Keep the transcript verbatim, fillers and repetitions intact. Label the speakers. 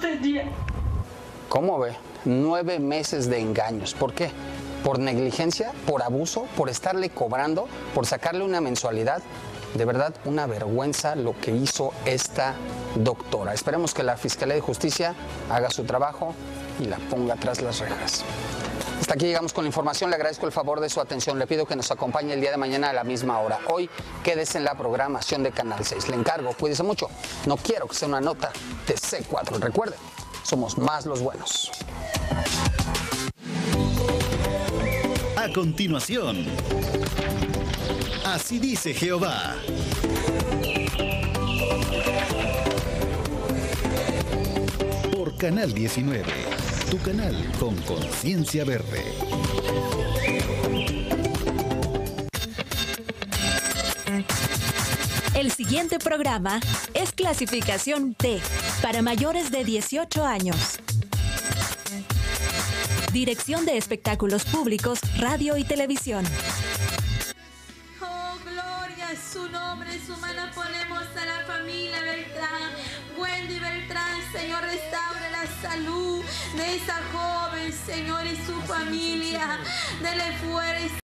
Speaker 1: usted ya.
Speaker 2: ¿Cómo ve? Nueve meses de engaños. ¿Por qué? ¿Por negligencia? ¿Por abuso? ¿Por estarle cobrando? ¿Por sacarle una mensualidad? De verdad, una vergüenza lo que hizo esta doctora. Esperemos que la Fiscalía de Justicia haga su trabajo y la ponga tras las rejas. Hasta aquí llegamos con la información. Le agradezco el favor de su atención. Le pido que nos acompañe el día de mañana a la misma hora. Hoy, quédese en la programación de Canal seis. Le encargo, cuídese mucho. No quiero que sea una nota de C cuatro. Recuerde, somos más los buenos.
Speaker 3: A continuación, Así dice Jehová. Por Canal diecinueve, tu canal con conciencia verde.
Speaker 4: El siguiente programa es clasificación T para mayores de dieciocho años. Dirección de Espectáculos Públicos, Radio y Televisión.
Speaker 5: Oh, gloria a su nombre, en su mano ponemos a la familia Beltrán, Wendy Beltrán. Señor, restaure la salud de esa joven, Señor, y su familia. Dele fuerza.